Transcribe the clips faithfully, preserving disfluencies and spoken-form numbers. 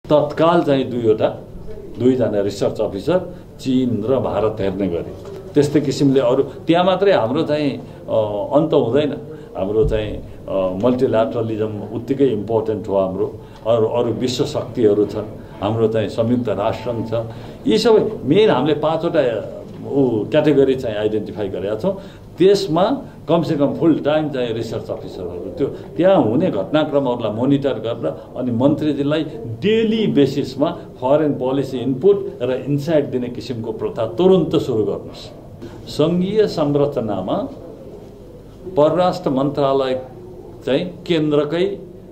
तत्काल चाहिँ दुईवटा दुईजना रिसर्च अफिसर चीन र भारत हेर्ने गरी त्यस्तै किसिमले अरू त्यहाँ मात्रै हाम्रो चाहिँ अन्त हुँदैन। हाम्रो चाहिँ मल्टिल्याटरलिजम उत्तिकै इम्पोर्टेन्ट हो। हाम्रो अरू अरू विश्व शक्तिहरू छन्। हाम्रो चाहिँ संयुक्त राष्ट्रसङ्घ छ। यी सबै मेन हामीले पाँचवटा ऊ क्याटेगोरी चाहिँ आइडेन्टिफाई गरेका छौँ। त्यसमा कमसेकम फुल टाइम चाहिँ रिसर्च अफिसरहरू त्यो त्यहाँ हुने घटनाक्रमहरूलाई मोनिटर गरेर अनि मन्त्रीजीलाई डेली बेसिसमा फरेन पोलिसी इनपुट र इन्साइट दिने किसिमको प्रथा तुरुन्त सुरु गर्नुहोस्। सङ्घीय संरचनामा परराष्ट्र मन्त्रालय चाहिँ केन्द्रकै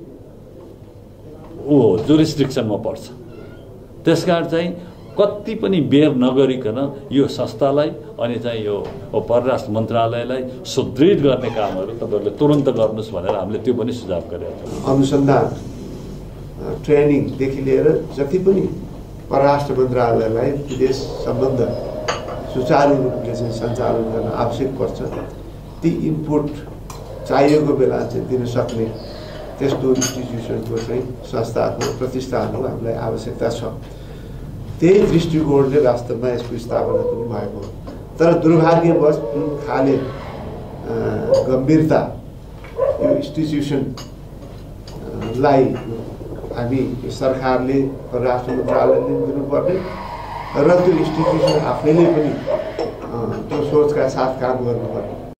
ऊ जुरिस्डिक्सनमा पर्छ। त्यसकारण चाहिँ कति पनि बेर नगरिकन यो संस्थालाई अनि चाहिँ यो परराष्ट्र मन्त्रालयलाई सुदृढ गर्ने कामहरू तपाईँहरूले तुरन्त गर्नुहोस् भनेर हामीले त्यो पनि सुझाव गरेका छौँ। अनुसन्धान ट्रेनिङदेखि लिएर जति पनि परराष्ट्र मन्त्रालयलाई विदेश सम्बन्ध सुचारू रूपले चाहिँ सञ्चालन गर्न आवश्यक पर्छ ती इनपुट चाहिएको बेला चाहिँ दिन सक्ने त्यस्तो इन्स्टिट्युसनको चाहिँ संस्थाको प्रतिष्ठानको हामीलाई आवश्यकता छ। त्यही दृष्टिकोणले वास्तवमा यसको स्थापना पनि भएको हो। तर दुर्भाग्यवश जुन खाले गम्भीरता यो इन्स्टिट्युसनलाई हामी सरकारले परराष्ट्र मन्त्रालयले दिनुपर्ने र त्यो इन्स्टिट्युसन आफैले पनि त्यो सोचका साथ काम गर्नुपर्ने